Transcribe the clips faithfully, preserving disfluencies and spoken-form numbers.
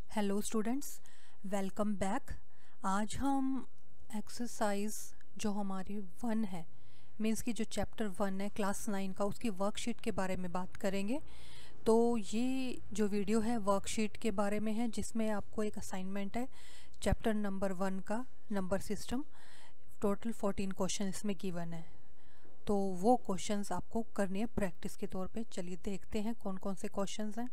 Hello students, welcome back. आज हम exercise जो हमारी वन है, मीन्स की जो चैप्टर वन है क्लास नाइन का, उसकी वर्कशीट के बारे में बात करेंगे। तो ये जो वीडियो है वर्कशीट के बारे में है, जिसमें आपको एक असाइनमेंट है चैप्टर नंबर वन का, number system. Total fourteen question इसमें गिवन है, तो वो क्वेश्चंस आपको करनी है प्रैक्टिस के तौर पे। चलिए देखते हैं कौन कौन से क्वेश्चंस हैं।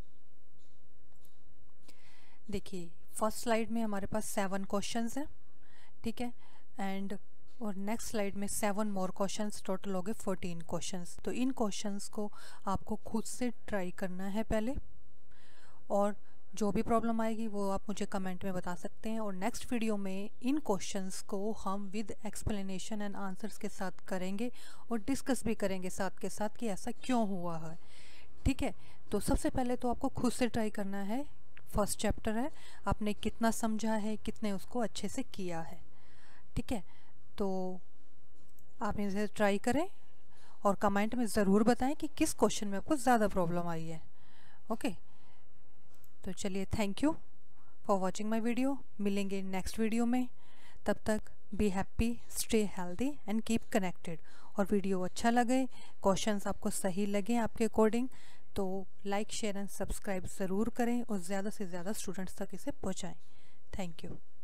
देखिए फर्स्ट स्लाइड में हमारे पास सेवन क्वेश्चंस हैं, ठीक है, एंड और नेक्स्ट स्लाइड में सेवन मोर क्वेश्चंस, टोटल हो गए फोर्टीन क्वेश्चंस। तो इन क्वेश्चंस को आपको खुद से ट्राई करना है पहले, और जो भी प्रॉब्लम आएगी वो आप मुझे कमेंट में बता सकते हैं। और नेक्स्ट वीडियो में इन क्वेश्चंस को हम विद एक्सप्लेनेशन एंड आंसर्स के साथ करेंगे और डिस्कस भी करेंगे साथ के साथ कि ऐसा क्यों हुआ है, ठीक है। तो सबसे पहले तो आपको खुद से ट्राई करना है। फर्स्ट चैप्टर है, आपने कितना समझा है, कितने उसको अच्छे से किया है, ठीक है। तो आप इसे ट्राई करें और कमेंट में ज़रूर बताएं कि किस क्वेश्चन में आपको ज़्यादा प्रॉब्लम आई है। ओके, तो चलिए, thank you for watching my video. मिलेंगे नेक्स्ट वीडियो में, तब तक be happy, stay healthy and keep connected. और वीडियो अच्छा लगे, क्वेश्चंस आपको सही लगे आपके अकॉर्डिंग, तो लाइक शेयर एंड सब्सक्राइब ज़रूर करें और ज़्यादा से ज़्यादा स्टूडेंट्स तक इसे पहुंचाएं। Thank you.